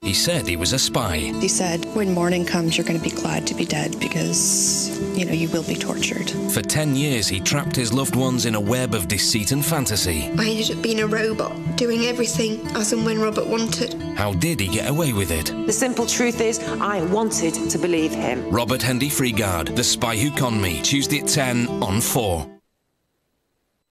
He said he was a spy. He said, when morning comes, you're going to be glad to be dead because, you will be tortured. For 10 years, he trapped his loved ones in a web of deceit and fantasy. I ended up being a robot, doing everything as and when Robert wanted. How did he get away with it? The simple truth is, I wanted to believe him. Robert Hendy Freegard, The Spy Who Conned Me, Tuesday at 10 on 4.